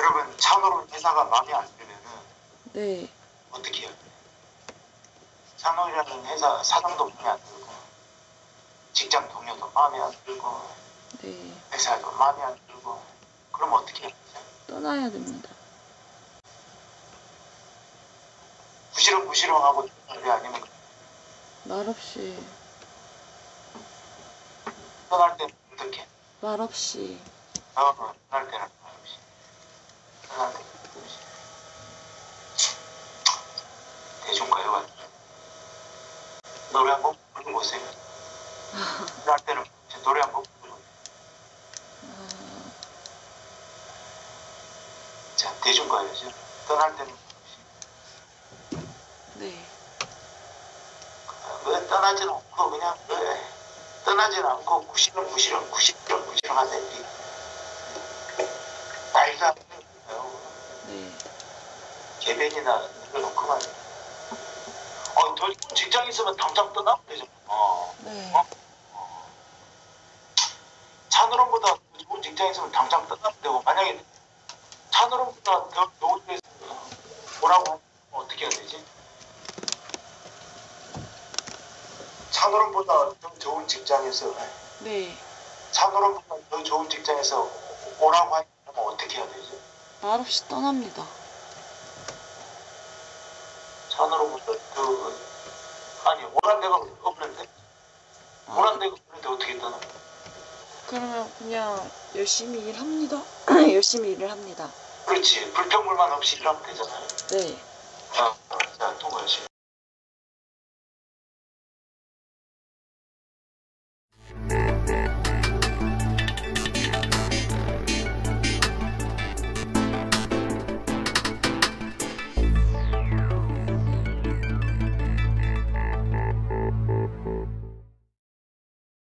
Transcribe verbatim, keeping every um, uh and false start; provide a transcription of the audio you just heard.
여러분, 찬호론 회사가 마음에 안 들면은 네. 어떻게 해요? 찬호이라는 회사 사장도 마음에 안 들고, 직장 동료도 마음에 안 들고, 네. 회사도 마음에 안 들고, 그럼 어떻게 해요? 떠나야 됩니다. 무시렁무시렁하고 왜 아니면 말없이. 떠날 때는 어떻게? 말없이. 어, 떠날 때는 말없이. 떠날 때는 말없이. 대중가요가 노래 한 곡 불러보세요. 떠날 때는 노래 한 곡 불러보세요. 아, 자, 대중가요죠. 떠날 때는 네. 왜 떠나지는 않고 그냥 왜 떠나지는 않고 구시렁구시렁 구시렁구시렁 하는데 말도 안 되는 거예요. 네. 개변이나 내려놓고만 어, 더 직장 있으면 당장 떠나면 되죠. 어. 네. 어? 찬우론보다 좋은 직장 있으면 당장 떠나면 되고, 만약에 찬우론보다 더 좋은 데서 뭐라고 하면 어떻게 해야 되지? 찬우론보다 더 좋은 직장에서 네. 찬우론보다 더 좋은 직장에서 오라고 하면 어떻게 해야 되지? 말없이 떠납니다. 찬우론보다 더 아니 오란 데가 없는데 아, 오란 데가 없는데 어떻게 떠나? 그러면 그냥 열심히 일합니다. 열심히 일을 합니다. 그렇지, 불평불만 없이 일하면 되잖아요. 네.